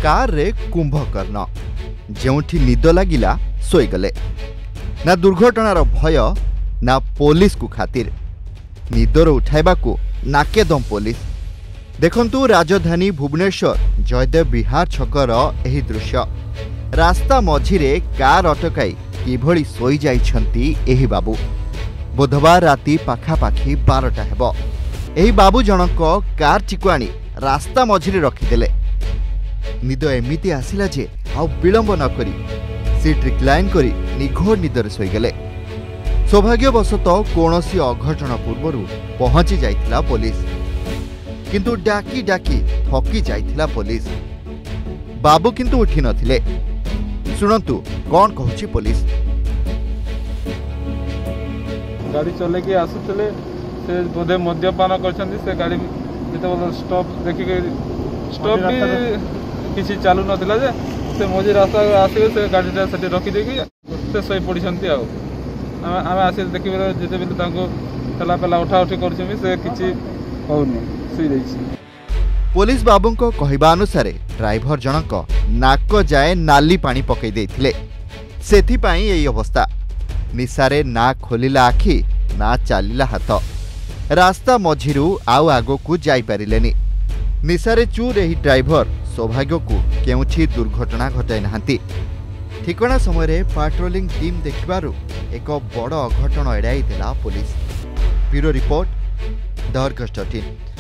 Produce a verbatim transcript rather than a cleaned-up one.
Car रे कुंभकर्ण जेउठी निद लागिला सोईगले ना दुर्घटनार भय ना पुलिस को खातिर निदर उठाइबा को नाकेदम पुलिस। देखंतु राजधानी भुवनेश्वर जयदेव विहार छकर एही दृश्य रास्ता मझिरे कार अटकाई किभली सोई जाइछंती एही बाबू। बुधवार राति पाखापाखि बारटा हेब एही बाबू जनक कार टिकु आनी रास्ता मझिरे रखिदेले। निद एमिति आसिला जे आउ विलंब न करी सीट रिक्लाइन करी निघोर निदर सोईगले। सौभाग्यवशत कौनसी अघटन पूर्वर पहुंची जाइथिला पुलिस, किंतु डाकी डाकी थकी जाइथिला पुलिस। बाबू किंतु उठी नथिले। सुनंतु कौन कहूची पुलिस। गाड़ी चले के आसुले से बोधे मद्यपान करछंती से गाड़ी जेते स्टॉप देखि के स्टॉप भी किसी चालू नथिला जे से मझी रास्ता आसिबे से गाड़ीटा सेठी रखी देकी से सोई पड़िछंती। आ आम आसी देखि जेते बेले तांको ठेला पेला उठा उठी करछमी से किछि होउनी सुई दैछि। पुलिस बाबूंको कहिबा अनुसार ड्राइवर जनक नाक जाए नाली पानी पकई देथिले, सेथि पई एई अवस्था। निसारे ना खोलिला आखि ना चालिला हाथ, रास्ता मझिरु आउ आगो को जाई परिलेनी। निसारे चूर एही ड्राइवर सौभाग्य को केउछि दुर्घटना घटाई नाहंती। ठिकना समय पाट्रोलिंग टीम देखिबारु एक बड़ अघटन एड़ाई देला police. Bureau report the Argus dot in.